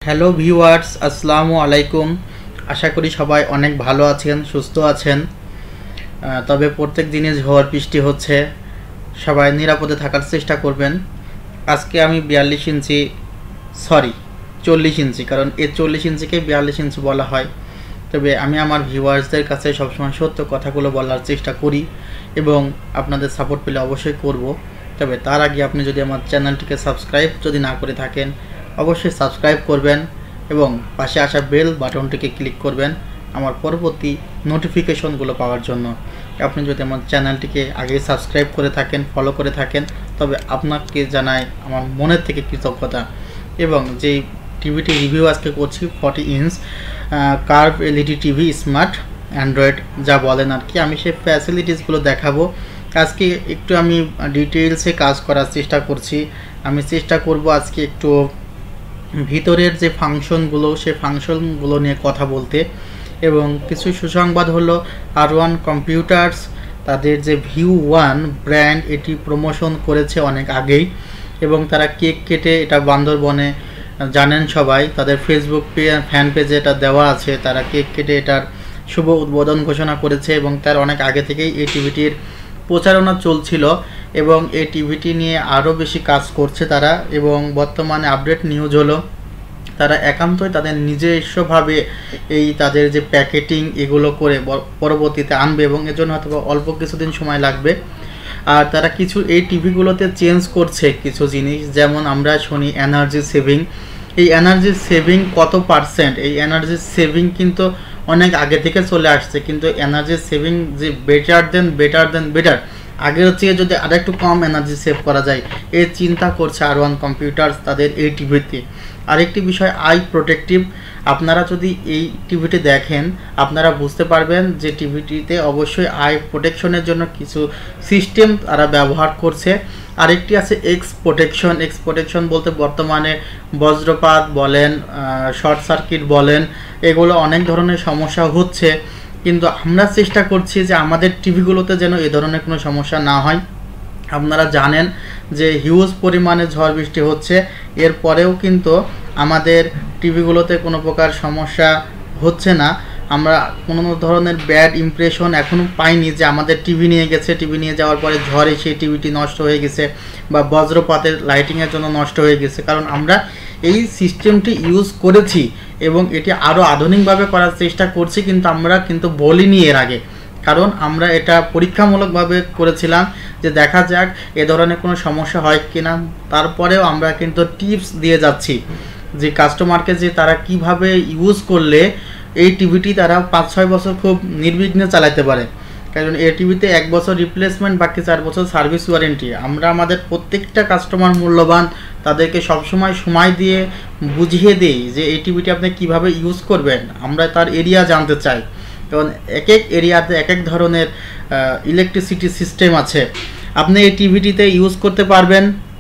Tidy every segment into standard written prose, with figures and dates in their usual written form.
Hello viewers, আসসালামু আলাইকুম। আশা করি সবাই অনেক ভালো আছেন, সুস্থ আছেন। তবে প্রত্যেক দিনে ঝড় বৃষ্টি হচ্ছে, সবাই নিরাপদে থাকার চেষ্টা করবেন। আজকে আমি 40 ইঞ্চি, কারণ এই 40 ইঞ্চিকে 42 ইঞ্চি বলা হয়। তবে আমি আমার ভিউয়ার্সদের কাছে সবসময় সত্য কথাগুলো বলার চেষ্টা করি এবং আপনাদের সাপোর্ট পেলে অবশ্যই করব। তবে তার আগে আপনি যদি আমার চ্যানেলটিকে সাবস্ক্রাইব যদি না করে থাকেন, অবশ্যই সাবস্ক্রাইব করবেন এবং পাশে আসা বেল বাটনটিকে ক্লিক করবেন আমার পরবর্তী নোটিফিকেশনগুলো পাওয়ার জন্য। আপনি যদি আমার চ্যানেলটিকে আগে সাবস্ক্রাইব করে থাকেন, ফলো করে থাকেন, তবে আপনাকে জানাই আমার মনের থেকে কৃতজ্ঞতা। এবং যেই টিভিটি রিভিউ আজকে করছি 40 inch curve LED TV smart Android যা বলেন আর কি, আমি সেই ফ্যাসিলিটিসগুলো দেখাবো। আজকে একটু আমি ডিটেলসে কাজ করার চেষ্টা করছি। আমি চেষ্টা করব আজকে একটু ভিতরের যে ফাংশনগুলো, সেই ফাংশনগুলো নিয়ে কথা বলতে। এবং কিছু সুসংবাদ হলো, R1 কম্পিউটার্স তাদের যে ভিউ ওয়ান ব্র্যান্ড, এটি প্রমোশন করেছে অনেক আগেই এবং তারা কেক কেটে এটা বান্দরবনে, জানেন সবাই, তাদের ফেসবুক ফ্যান পেজে এটা দেওয়া আছে। তারা কেক কেটে এটার শুভ উদ্বোধন ঘোষণা করেছে এবং তার অনেক আগে থেকেই এই টিভিটির প্রচারণা চলছিল এবং এই টিভিটি নিয়ে আরও বেশি কাজ করছে তারা। এবং বর্তমানে আপডেট নিউজ হলো, তারা একান্তই তাদের নিজস্বভাবে এই তাদের যে প্যাকেটিং এগুলো করে পরবর্তীতে আনবে এবং এজন্য হয়তো অল্প কিছুদিন সময় লাগবে। আর তারা কিছু এই টিভিগুলোতে চেঞ্জ করছে কিছু জিনিস, যেমন আমরা শুনি এনার্জি সেভিং। এই এনার্জি সেভিং কত পার্সেন্ট, এই এনার্জি সেভিং কিন্তু অনেক আগে থেকে চলে আসছে, কিন্তু এনার্জি সেভিং যে বেটার আগের চেয়ে যদি আরেকটু কম এনার্জি সেভ করা যায়, এই চিন্তা করছে R1 কম্পিউটার্স তাদের এই টিভিতে। আরেকটি বিষয়, আই প্রোটেক্টিভ। আপনারা যদি এই টিভিটি দেখেন, আপনারা বুঝতে পারবেন যে টিভিটিতে অবশ্যই আই প্রোটেকশনের জন্য কিছু সিস্টেম তারা ব্যবহার করছে। আরেকটি আছে এক্স প্রোটেকশন বলতে বর্তমানে বজ্রপাত বলেন, শর্ট সার্কিট বলেন, এগুলো অনেক ধরনের সমস্যা হচ্ছে, কিন্তু আমরা চেষ্টা করছি যে আমাদের টিভিগুলোতে যেন এ ধরনের কোনো সমস্যা না হয়। আপনারা জানেন যে হিউজ পরিমাণে ঝড় বৃষ্টি হচ্ছে, এরপরেও কিন্তু আমাদের টিভিগুলোতে কোনো প্রকার সমস্যা হচ্ছে না। আমরা কোনো ধরনের ব্যাড ইমপ্রেশন এখনও পাইনি যে আমাদের টিভি নিয়ে গেছে, টিভি নিয়ে যাওয়ার পরে ঝড়ে সেই টিভিটি নষ্ট হয়ে গেছে বা বজ্রপাতের লাইটিংয়ের জন্য নষ্ট হয়ে গেছে। কারণ আমরা এই সিস্টেমটি ইউজ করেছি এবং এটি আরও আধুনিকভাবে করার চেষ্টা করছি, কিন্তু আমরা বলিনি এর আগে, কারণ আমরা এটা পরীক্ষামূলকভাবে করেছিলাম যে দেখা যাক এ ধরনের কোনো সমস্যা হয় কিনা। তারপরেও আমরা কিন্তু টিপস দিয়ে যাচ্ছি যে কাস্টমারকে, যে তারা কিভাবে ইউজ করলে এই টিভিটি তারা 5-6 বছর খুব নির্বিঘ্নে চালাতে পারে। কারণ এই টিভিতে 1 বছর রিপ্লেসমেন্ট, বাকি 4 বছর সার্ভিস ওয়ারেন্টি। আমরা আমাদের প্রত্যেকটা কাস্টমার মূল্যবান, তাদেরকে সবসময় সময় দিয়ে বুঝিয়ে দিই যে এই টিভিটি আপনি কিভাবে ইউজ করবেন। আমরা তার এরিয়া জানতে চাই, কারণ এক এক এরিয়াতে এক এক ধরনের ইলেকট্রিসিটি সিস্টেম আছে। আপনি এই টিভিটিতে ইউজ করতে পারবেন,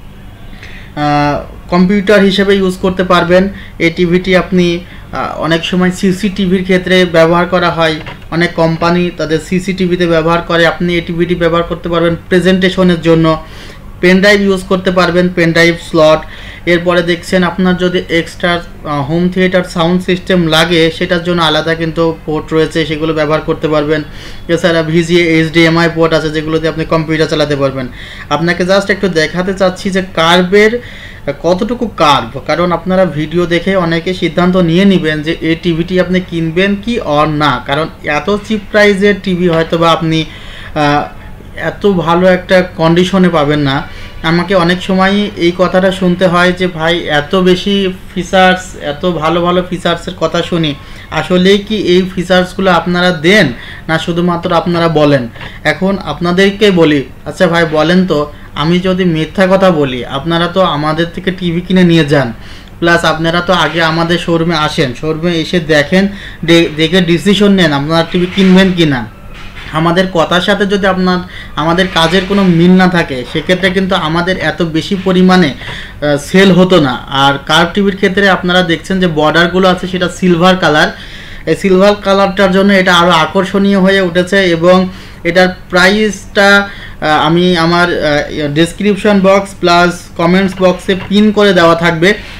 কম্পিউটার হিসেবে ইউজ করতে পারবেন। এই টিভিটি আপনি অনেক সময় সিসিটিভির ক্ষেত্রে ব্যবহার করা হয়, অনেক কোম্পানি তাদের সিসিটিভিতে ব্যবহার করে। আপনি এই টিভিটি ব্যবহার করতে পারবেন প্রেজেন্টেশনের জন্য, পেন ড্রাইভ ইউজ করতে পারবেন, পেন ড্রাইভ স্লট। এরপরে দেখছেন আপনার যদি extra home theatre sound system লাগে, সেটার জন্য আলাদা কিন্তু পোর্ট রয়েছে, সেগুলো ব্যবহার করতে পারবেন। এছাড়া VGA HDMI পোর্ট আছে, যেগুলোতে আপনি কম্পিউটার চালাতে পারবেন। আপনাকে জাস্ট একটু দেখাতে চাচ্ছি যে কার্ভের কতটুকু কার্ভ, কারণ আপনারা ভিডিও দেখে অনেকে সিদ্ধান্ত নিয়ে নেবেন যে এই টিভিটি আপনি কিনবেন কি অর না। কারণ এত চিপ প্রাইজের টিভি হয়তো বা আপনি এত ভালো একটা কন্ডিশনে পাবেন না। আমাকে অনেক সময় এই কথাটা শুনতে হয় যে ভাই এত বেশি ফিচার্স, এত ভালো ভালো ফিচার্সের কথা শুনি, আসলেই কি এই ফিচার্সগুলো আপনারা দেন না শুধুমাত্র আপনারা বলেন? এখন আপনাদেরকে বলি, আচ্ছা ভাই বলেন তো, আমি যদি মিথ্যা কথা বলি, আপনারা তো আমাদের থেকে টিভি কিনে নিয়ে যান, প্লাস আপনারা তো আগে আমাদের শোরুমে আসেন, শোরুমে এসে দেখেন, দেখে ডিসিশন নেন আপনারা টিভি কিনবেন কি না। আমাদের কথার সাথে যদি আমাদের কাজের কোনো মিল না থাকে, সেক্ষেত্রে কিন্তু আমাদের এত বেশি পরিমাণে সেল হতো না। আর কার্ভ টিভির ক্ষেত্রে আপনারা দেখছেন যে বর্ডারগুলো আছে সেটা সিলভার কালার, এই সিলভার কালারটার জন্য এটা আরও আকর্ষণীয় হয়ে উঠেছে এবং এটার প্রাইসটা আমি আমার ডেসক্রিপশন বক্স প্লাস কমেন্টস বক্সে পিন করে দেওয়া থাকবে।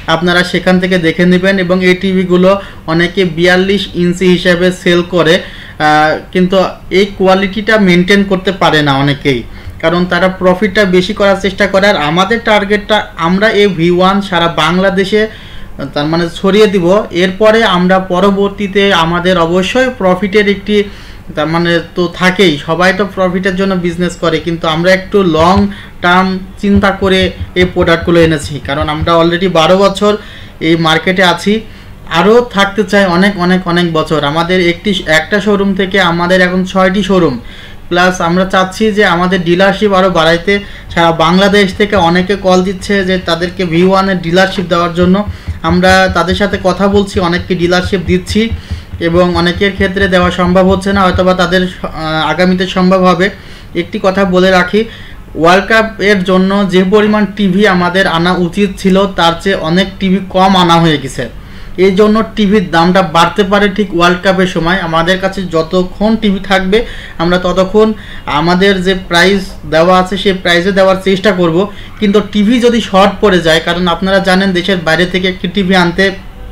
আপনারা সেখান থেকে দেখে নেবেন। এবং এই টিভিগুলো অনেকে 42 ইঞ্চি হিসাবে সেল করে, কিন্তু এই কোয়ালিটিটা মেনটেন করতে পারে না অনেকেই, কারণ তারা প্রফিটটা বেশি করার চেষ্টা করে। আর আমাদের টার্গেটটা আমরা এই V1 সারা বাংলাদেশে তার মানে ছড়িয়ে দিব। এরপরে আমরা পরবর্তীতে আমাদের অবশ্যই প্রফিটের একটি তার মানে তো থাকেই, সবাই তো প্রফিটের জন্য বিজনেস করে, কিন্তু আমরা একটু লং টার্ম চিন্তা করে এই প্রোডাক্টগুলো এনেছি, কারণ আমরা অলরেডি 12 বছর এই মার্কেটে আছি, আরও থাকতে চাই অনেক অনেক অনেক বছর। আমাদের একটা শোরুম থেকে আমাদের এখন 6টি শোরুম, প্লাস আমরা চাচ্ছি যে আমাদের ডিলারশিপ আরও বাড়াইতে। সারা বাংলাদেশ থেকে অনেকে কল দিচ্ছে যে তাদেরকে V1-এর ডিলারশিপ দেওয়ার জন্য। আমরা তাদের সাথে কথা বলছি, অনেককে ডিলারশিপ দিচ্ছি, এবং অনেকের ক্ষেত্রে দেওয়া সম্ভব হচ্ছে না, হয়তোবা তাদের আগামীতে সম্ভব হবে। একটি কথা বলে রাখি, ওয়ার্ল্ড কাপের জন্য যে পরিমাণ টিভি আমাদের আনা উচিত ছিল তার চেয়ে অনেক টিভি কম আনা হয়ে গেছে। এই জন্য টিভির দামটা বাড়তে পারে ঠিক ওয়ার্ল্ড কাপের সময়। আমাদের কাছে যতক্ষণ টিভি থাকবে আমরা ততক্ষণ আমাদের যে প্রাইস দেওয়া আছে সেই প্রাইসে দেওয়ার চেষ্টা করব। কিন্তু টিভি যদি শর্ট পড়ে যায়, কারণ আপনারা জানেন দেশের বাইরে থেকে একটি টিভি আনতে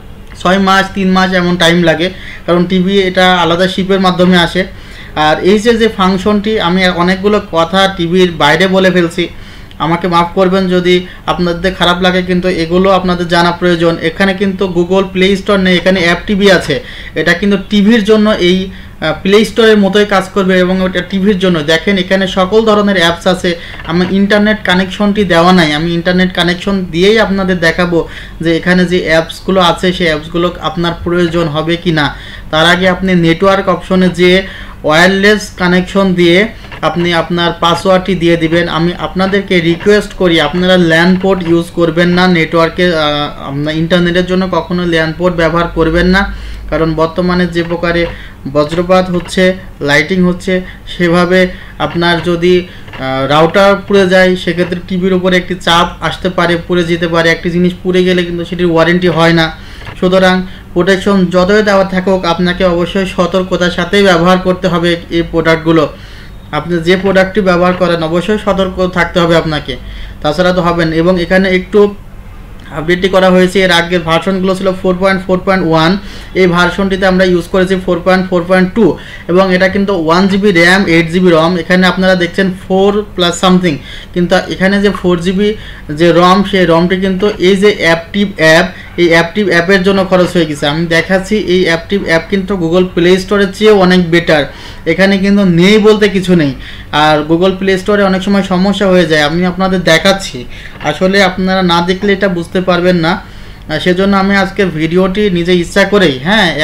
6 মাস 3 মাস এমন টাইম লাগে, কারণ টিভি এটা আলাদা শিপের মাধ্যমে আসে। আর এই যে ফাংশনটি, আমি অনেকগুলো কথা টিভির বাইরে বলে ফেলছি, আমাকে মাফ করবেন যদি আপনাদের খারাপ লাগে, কিন্তু এগুলো আপনাদের জানা প্রয়োজন। এখানে কিন্তু গুগল প্লে স্টোর নেই, এখানে অ্যাপ টিভি আছে। এটা কিন্তু টিভির জন্য এই প্লে স্টোরের মতোই কাজ করবে, এবং ওটা টিভির জন্য। দেখেন এখানে সকল ধরনের অ্যাপস আছে। আমি ইন্টারনেট কানেকশনটি দেওয়া নাই, আমি ইন্টারনেট কানেকশন দিয়েই আপনাদের দেখাবো যে এখানে যে অ্যাপসগুলো আছে সেই অ্যাপসগুলো আপনার প্রয়োজন হবে কি না। তার আগে আপনি নেটওয়ার্ক অপশনে যেয়ে ওয়্যারলেস কানেকশন দিয়ে আপনি আপনার পাসওয়ার্ডটি দিয়ে দিবেন। আমি আপনাদেরকে রিকোয়েস্ট করি আপনারা ল্যান্ড পোর্ট ইউজ করবেন না, নেটওয়ার্কে আপনার ইন্টারনেটের জন্য কখনো ল্যান্ড পোর্ট ব্যবহার করবেন না, কারণ বর্তমানে যে প্রকারে বজ্রপাত হচ্ছে, লাইটিং হচ্ছে, সেভাবে আপনার যদি রাউটার পুড়ে যায় সেক্ষেত্রে টিভির উপরে একটি চাপ আসতে পারে, পুড়ে যেতে পারে। একটি জিনিস পুড়ে গেলে কিন্তু সেটির ওয়ারেন্টি হয় না। সুতরাং প্রোটেকশন যতই দেওয়া থাকুক আপনাকে অবশ্যই সতর্কতার সাথেই ব্যবহার করতে হবে এই প্রোডাক্টগুলো। আপনি যে প্রোডাক্টটি ব্যবহার করেন অবশ্যই সতর্ক থাকতে হবে আপনাকে, তাছাড়া তো হবেন। এবং এখানে একটু আপডেটটি করা হয়েছে, এর আগের ভার্সনগুলো ছিল 4.4.1, এই ভার্সনটিতে আমরা ইউজ করেছি 4.4.2, এবং এটা কিন্তু 1GB র্যাম 8GB রম। এখানে আপনারা দেখছেন 4 প্লাস সামথিং, কিন্তু এখানে যে 4GB যে রম, সেই রমটি কিন্তু এই যে অ্যাপটিভ অ্যাপ, এই অ্যাপটিভ অ্যাপের জন্য খরচ হয়ে গেছে। আমি দেখাচ্ছি এই অ্যাপটিভ অ্যাপ কিন্তু গুগল প্লে স্টোরের চেয়ে অনেক বেটার। এখানে কিন্তু নেই বলতে কিছু নেই, আর গুগল প্লে স্টোরে অনেক সময় সমস্যা হয়ে যায়। আমি আপনাদের দেখাচ্ছি, আসলে আপনারা না দেখলে এটা বুঝতে পারবেন না। সেজন্য আমি আজকে ভিডিওটি নিজে ইচ্ছা করেই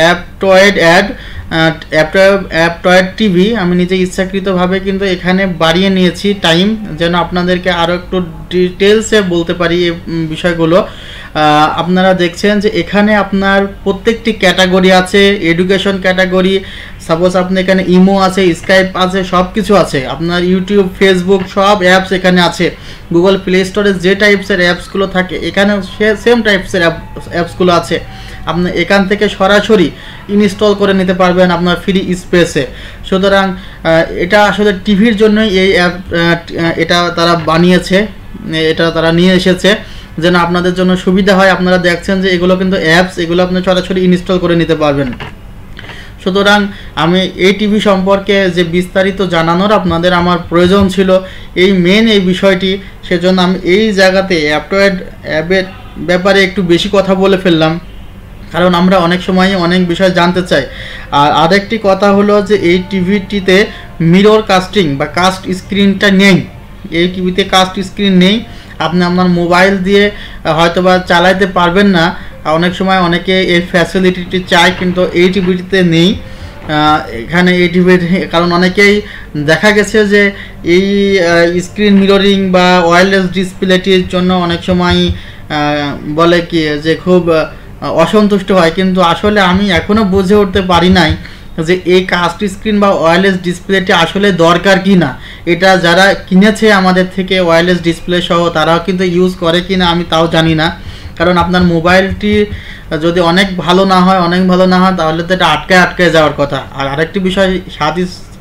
অ্যাপটয়েড টিভি আমি নিজে ইচ্ছাকৃতভাবে কিন্তু এখানে বাড়িয়ে নিয়েছি টাইম, যেন আপনাদেরকে আরও একটু ডিটেলসে বলতে পারি এই বিষয়গুলো। আপনারা দেখছেন যে এখানে আপনার প্রত্যেকটি ক্যাটাগরি আছে, এডুকেশন ক্যাটাগরি, সাপোজ আপনি এখানে ইমো আছে, স্কাইপ আছে, সব কিছু আছে। আপনার ইউটিউব, ফেসবুক সব অ্যাপস এখানে আছে। গুগল প্লে স্টোরে যে টাইপসের অ্যাপসগুলো থাকে এখানে সেম টাইপসের অ্যাপসগুলো আছে। আপনি এখান থেকে সরাসরি ইনস্টল করে নিতে পারবেন আপনার ফ্রি স্পেসে। সুতরাং এটা আসলে টিভির জন্যই এই অ্যাপ, এটা তারা বানিয়েছে, এটা তারা নিয়ে এসেছে যেন আপনাদের জন্য সুবিধা হয়। আপনারা দেখছেন যে এগুলো কিন্তু অ্যাপস, এগুলো আপনি সরাসরি ইনস্টল করে নিতে পারবেন। সুতরাং আমি এই টিভি সম্পর্কে যে বিস্তারিত জানানোর আপনাদের আমার প্রয়োজন ছিল, এই মেন এই বিষয়টি, সেজন্য আমি এই জায়গাতে অ্যাপটয়েড অ্যাপের ব্যাপারে একটু বেশি কথা বলে ফেললাম, কারণ আমরা অনেক সময় অনেক বিষয় জানতে চাই। আর আরেকটি কথা হলো যে এই টিভিটিতে মিরর কাস্টিং বা কাস্ট স্ক্রিনটা নেই, এই টিভিতে কাস্ট স্ক্রিন নেই। আপনি আপনার মোবাইল দিয়ে হয়তোবা চালাইতে পারবেন না, অনেক সময় অনেকে এই ফ্যাসিলিটিটি চায়, কিন্তু এই টিভিটিতে নেই। এখানে এই টিভির কারণ অনেকেই দেখা গেছে যে এই স্ক্রিন মিররিং বা ওয়্যারলেস ডিসপ্লেটির জন্য অনেক সময় বলে কি যে খুব অসন্তুষ্ট হয়, কিন্তু আসলে আমি এখনও বুঝে উঠতে পারি নাই যে এই কাস্ট স্ক্রিন বা ওয়্যারলেস ডিসপ্লেটি আসলে দরকার কি না। এটা যারা কিনেছে আমাদের থেকে ওয়্যারলেস ডিসপ্লে সহ তারাও কিন্তু ইউজ করে কি না আমি তাও জানি না, কারণ আপনার মোবাইলটি যদি অনেক ভালো না হয় তাহলে তো এটা আটকায় যাওয়ার কথা। আর আরেকটি বিষয়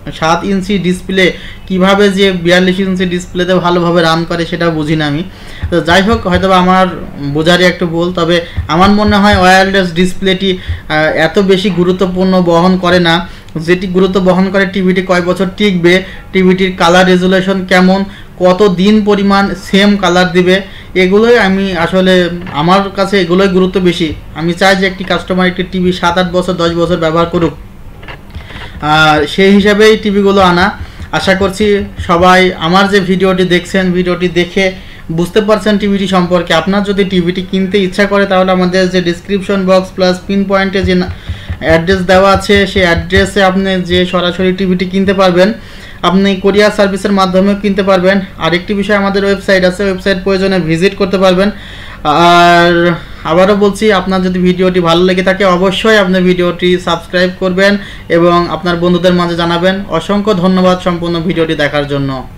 7 ইঞ্চি ডিসপ্লে কিভাবে যে 42 ইঞ্চি ডিসপ্লেতে ভালোভাবে রান করে সেটা বুঝি না আমি। তো যাই হোক, হয়তো আমার বোঝারই একটু ভুল, তবে আমার মনে হয় ওয়্যারলেস ডিসপ্লেটি এত বেশি গুরুত্বপূর্ণ বহন করে না। যেটি গুরুত্ব বহন করে টিভিটি কয় বছর টিকবে, টিভিটির কালার রেজুলেশন কেমন, কত দিন পরিমাণ সেম কালার দিবে, এগুলোই আমি আসলে আমার কাছে এগুলোই গুরুত্ব বেশি। আমি চাই যে একটি কাস্টমার একটি টিভি 7-8 বছর 10 বছর ব্যবহার করুক, আর সেই হিসাবেই টিভিগুলো আনা। আশা করছি সবাই আমার যে ভিডিওটি দেখছেন, ভিডিওটি দেখে বুঝতে পারছেন টিভিটি সম্পর্কে। আপনার যদি টিভিটি কিনতে ইচ্ছা করে তাহলে আমাদের যে ডিসক্রিপশন বক্স প্লাস পিন পয়েন্টে যে অ্যাড্রেস দেওয়া আছে সেই অ্যাড্রেসে আপনি যে সরাসরি টিভিটি কিনতে পারবেন। আপনি কোরিয়ার সার্ভিসের মাধ্যমেও কিনতে পারবেন। আরেকটি বিষয়, আমাদের ওয়েবসাইট আছে, ওয়েবসাইট প্রয়োজনে ভিজিট করতে পারবেন। আর আবারও বলছি, আপনার যদি ভিডিওটি ভালো লেগে থাকে অবশ্যই আপনি ভিডিওটি সাবস্ক্রাইব করবেন এবং আপনার বন্ধুদের মাঝে জানাবেন। অসংখ্য ধন্যবাদ সম্পূর্ণ ভিডিওটি দেখার জন্য।